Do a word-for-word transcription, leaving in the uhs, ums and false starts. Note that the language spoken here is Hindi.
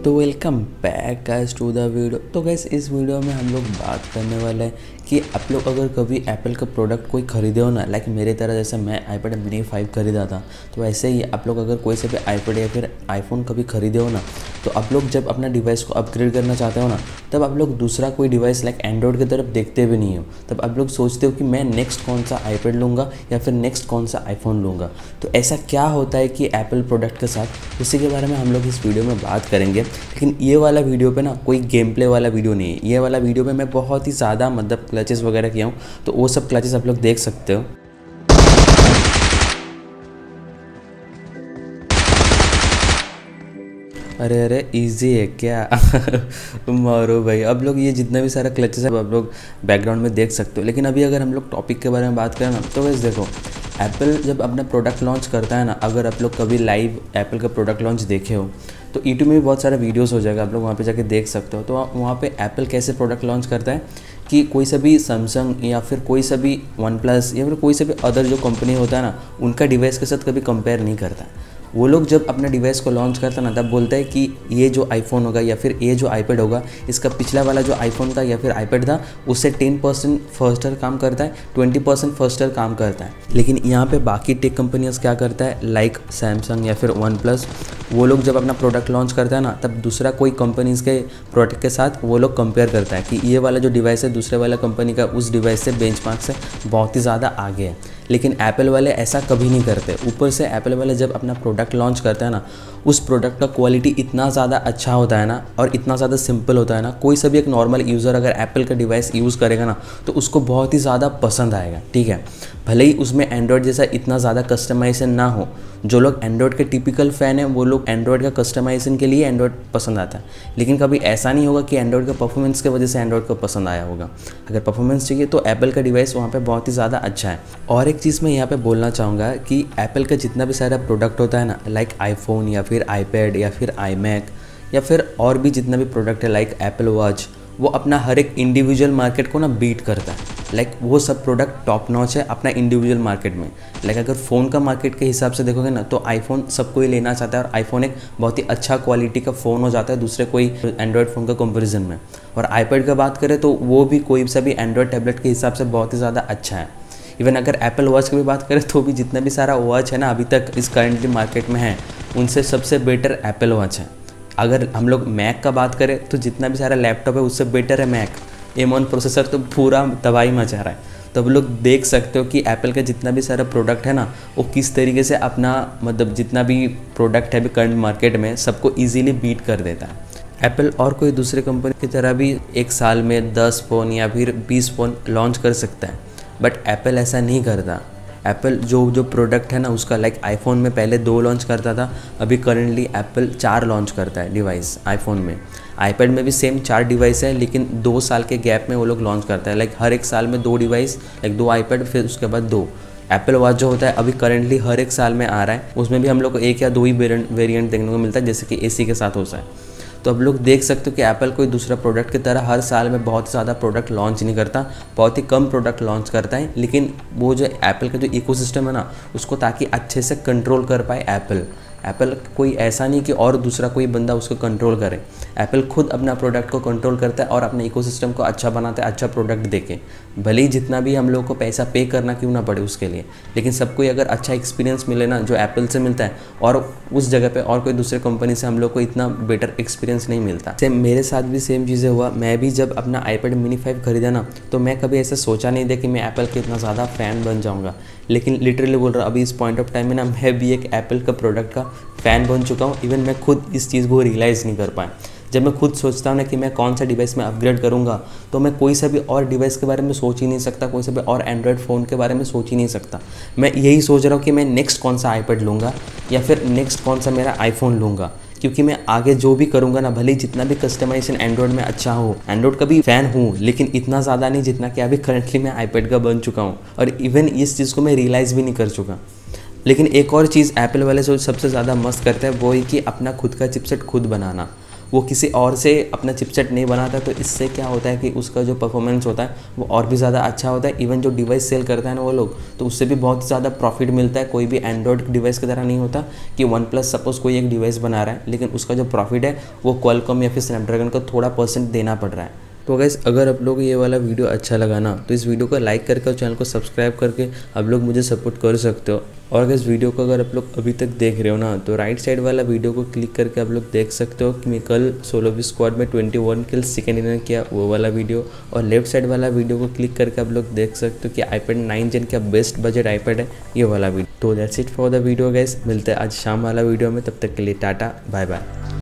तो welcome back guys to the video. तो गाइस इस वीडियो में हम लोग बात करने वाले हैं कि आप लोग अगर कभी एप्पल का प्रोडक्ट कोई ख़रीदे हो ना, लाइक मेरे तरह जैसे मैं आईपैड मिनी फाइव खरीदा था, तो ऐसे ही आप लोग अगर कोई से भी आईपैड या फिर आईफोन कभी खरीदे हो ना, तो आप लोग जब अपना डिवाइस को अपग्रेड करना चाहते हो ना, तब आप लोग दूसरा कोई डिवाइस लाइक एंड्रॉयड की तरफ देखते भी नहीं हो। तब आप लोग सोचते हो कि मैं नेक्स्ट कौन सा आईपैड लूँगा या फिर नेक्स्ट कौन सा आईफोन लूँगा। तो ऐसा क्या होता है कि एप्पल प्रोडक्ट के साथ, उसी के बारे में हम लोग इस वीडियो में बात करेंगे। लेकिन ये वाला वीडियो पे ना कोई गेम प्ले वाला वीडियो नहीं है। ये वाला वीडियो पे मैं बहुत ही ज़्यादा मतलब क्लचेस वगैरह किया हूँ, तो वो सब क्लचेस आप लोग देख सकते हो। अरे अरे इजी है क्या मारो भाई। अब लोग ये जितना भी सारा क्लचेस है आप लोग बैकग्राउंड में देख सकते हो। लेकिन अभी अगर हम लोग टॉपिक के बारे में बात करें ना, तो वैसे देखो एप्पल जब अपना प्रोडक्ट लॉन्च करता है ना, अगर आप लोग कभी लाइव एप्पल का प्रोडक्ट लॉन्च देखे हो तो यूट्यूब में भी बहुत सारा वीडियोस हो जाएगा, आप लोग वहाँ पे जाके देख सकते हो। तो वहाँ पे एप्पल कैसे प्रोडक्ट लॉन्च करता है कि कोई सा भी सैमसंग या फिर कोई सा भी वन प्लस या फिर कोई सा भी अदर जो कंपनी होता है ना, उनका डिवाइस के साथ कभी कंपेयर नहीं करता है। वो लोग जब अपना डिवाइस को लॉन्च करता ना, तब बोलता है कि ये जो आईफोन होगा या फिर ये जो आईपैड होगा, इसका पिछला वाला जो आईफोन था या फिर आईपैड था उससे टेन परसेंट फास्टर काम करता है, ट्वेंटी परसेंट फास्टर काम करता है। लेकिन यहाँ पे बाकी टेक कंपनियाँ क्या करता है, लाइक सैमसंग या फिर वन प्लस, वो लोग जब अपना प्रोडक्ट लॉन्च करता है ना, तब दूसरा कोई कंपनीज़ के प्रोडक्ट के साथ वो लोग कंपेयर करता है कि ये वाला जो डिवाइस है दूसरे वाला कंपनी का उस डिवाइस से बेंचमार्क से बहुत ही ज़्यादा आगे है। लेकिन एप्पल वाले ऐसा कभी नहीं करते। ऊपर से एप्पल वाले जब अपना प्रोडक्ट लॉन्च करता है ना, उस प्रोडक्ट का क्वालिटी इतना ज़्यादा अच्छा होता है ना और इतना ज़्यादा सिंपल होता है ना, कोई सा भी एक नॉर्मल यूज़र अगर एप्पल का डिवाइस यूज़ करेगा ना, तो उसको बहुत ही ज़्यादा पसंद आएगा। ठीक है, भले ही उसमें एंड्रॉयड जैसा इतना ज़्यादा कस्टमाइजेशन ना हो। जो लोग एंड्रॉयड के टिपिकल फ़ैन हैं वो लोग एंड्रॉयड का कस्टमाइजेशन के लिए एंड्रॉयड पसंद आता है। लेकिन कभी ऐसा नहीं होगा कि एंड्रॉयड का परफॉर्मेंस की वजह से एंड्रॉयड को पसंद आया होगा। अगर परफॉर्मेंस चाहिए तो एप्पल का डिवाइस वहाँ पे बहुत ही ज़्यादा अच्छा है। और एक चीज़ मैं यहाँ पे बोलना चाहूँगा कि एप्पल का जितना भी सारा प्रोडक्ट होता है ना, लाइक आईफोन या फिर आईपैड या फिर आईमैक या फिर और भी जितना भी प्रोडक्ट है लाइक एप्पल वॉच, वो अपना हर एक इंडिविजुअल मार्केट को ना बीट करता है। लाइक वो सब प्रोडक्ट टॉप नॉच है अपना इंडिविजुअल मार्केट में। लाइक अगर फ़ोन का मार्केट के हिसाब से देखोगे ना, तो आईफोन सबको ही लेना चाहता है और आईफोन एक बहुत ही अच्छा क्वालिटी का फ़ोन हो जाता है दूसरे कोई एंड्रॉयड फ़ोन का कंपैरिजन में। और आईपैड का बात करें तो वो भी कोई सा भी एंड्रॉयड टैबलेट के हिसाब से बहुत ही ज़्यादा अच्छा है। इवन अगर एप्पल वॉच की भी बात करें तो भी जितना भी सारा वॉच है ना अभी तक इस करंटली मार्केट में है, उनसे सबसे बेटर एप्पल वॉच है। अगर हम लोग मैक का बात करें तो जितना भी सारा लैपटॉप है उससे बेटर है मैक। एम वन प्रोसेसर तो पूरा तबाही मचा रहा है। तो अब लोग देख सकते हो कि एप्पल का जितना भी सारा प्रोडक्ट है ना, वो किस तरीके से अपना मतलब जितना भी प्रोडक्ट है अभी करंट मार्केट में सबको ईजिली बीट कर देता है। एप्पल और कोई दूसरे कंपनी की तरह भी एक साल में दस फ़ोन या फिर बीस फ़ोन लॉन्च कर सकता है, बट एप्पल ऐसा नहीं करता। एप्पल जो जो प्रोडक्ट है ना उसका, लाइक आईफोन में पहले दो लॉन्च करता था, अभी करंटली एप्पल चार लॉन्च करता है डिवाइस आईफोन में। आईपैड में भी सेम चार डिवाइस है, लेकिन दो साल के गैप में वो लोग लॉन्च करता है। लाइक हर एक साल में दो डिवाइस, लाइक दो आईपैड फिर उसके बाद दो। एप्पल वॉच जो होता है अभी करंटली हर एक साल में आ रहा है, उसमें भी हम लोग को एक या दो ही वेरिएंट वेरिएंट देखने को मिलता है, जैसे कि एसी के साथ होता है। तो अब लोग देख सकते हो कि एप्पल कोई दूसरा प्रोडक्ट की तरह हर साल में बहुत ज़्यादा प्रोडक्ट लॉन्च नहीं करता, बहुत ही कम प्रोडक्ट लॉन्च करता है। लेकिन वो जो एप्पल का जो इकोसिस्टम है ना, उसको ताकि अच्छे से कंट्रोल कर पाए एप्पल एप्पल कोई ऐसा नहीं कि और दूसरा कोई बंदा उसको कंट्रोल करे। एप्पल खुद अपना प्रोडक्ट को कंट्रोल करता है और अपने इकोसिस्टम को अच्छा बनाता है, अच्छा प्रोडक्ट देके। भले ही जितना भी हम लोग को पैसा पे करना क्यों ना पड़े उसके लिए, लेकिन सबको अगर अच्छा एक्सपीरियंस मिले ना जो एप्पल से मिलता है, और उस जगह पे और कोई दूसरे कंपनी से हम लोग को इतना बेटर एक्सपीरियंस नहीं मिलता। सेम मेरे साथ भी सेम चीज़ें हुआ। मैं भी जब अपना आईपैड मिनी फाइव खरीदा ना, तो मैं कभी ऐसा सोचा नहीं था कि मैं एप्पल के इतना ज़्यादा फ़ैन बन जाऊँगा। लेकिन लिटरली बोल रहा हूँ, अभी इस पॉइंट ऑफ टाइम में ना मैं भी एक एप्पल का प्रोडक्ट का फ़ैन बन चुका हूँ। इवन मैं खुद इस चीज़ को रियलाइज़ नहीं कर पाया। जब मैं खुद सोचता हूँ ना कि मैं कौन सा डिवाइस में अपग्रेड करूँगा, तो मैं कोई सा भी और डिवाइस के बारे में सोच ही नहीं सकता, कोई सा भी और एंड्रॉयड फ़ोन के बारे में सोच ही नहीं सकता। मैं यही सोच रहा हूँ कि मैं नेक्स्ट कौन सा आईपैड लूँगा या फिर नेक्स्ट कौन सा मेरा आईफोन लूँगा। क्योंकि मैं आगे जो भी करूँगा ना, भले ही जितना भी कस्टमाइजेशन एंड्रॉयड में अच्छा हो, एंड्रॉयड का भी फ़ैन हूँ, लेकिन इतना ज़्यादा नहीं जितना कि अभी करंटली मैं आईपैड का बन चुका हूँ। और इवन इस चीज़ को मैं रियलाइज़ भी नहीं कर चुका। लेकिन एक और चीज़ एप्पल वाले जो सबसे ज़्यादा मस्त करते हैं वो है कि अपना खुद का चिपसेट खुद बनाना। वो किसी और से अपना चिपसेट नहीं बनाता, तो इससे क्या होता है कि उसका जो परफॉर्मेंस होता है वो और भी ज़्यादा अच्छा होता है। इवन जो डिवाइस सेल करता है ना वो लोग, तो उससे भी बहुत ज़्यादा प्रॉफिट मिलता है। कोई भी एंड्रॉयड डिवाइस की तरह नहीं होता कि वन प्लस सपोज़ कोई एक डिवाइस बना रहा है, लेकिन उसका जो प्रॉफिट है वो क्वालकॉम या फिर स्नैपड्रैगन को थोड़ा परसेंट देना पड़ रहा है। तो गाइस अगर आप लोग ये वाला वीडियो अच्छा लगा ना, तो इस वीडियो को लाइक करके और चैनल को सब्सक्राइब करके आप लोग मुझे सपोर्ट कर सकते हो। और अगर इस वीडियो को अगर आप लोग अभी तक देख रहे हो ना, तो राइट साइड वाला वीडियो को क्लिक करके आप लोग देख सकते हो कि मैं कल सोलो वी स्क्वाड में इक्कीस किल्स सेकेंड इनर किया, वो वाला वीडियो। और लेफ्ट साइड वाला वीडियो को क्लिक करके आप लोग देख सकते हो कि आईपैड नाइन जेन का बेस्ट बजट आईपैड है, ये वाला वीडियो। तो that's it for the video guys, मिलते हैं आज शाम वाला वीडियो में, तब तक के लिए टाटा बाय बाय।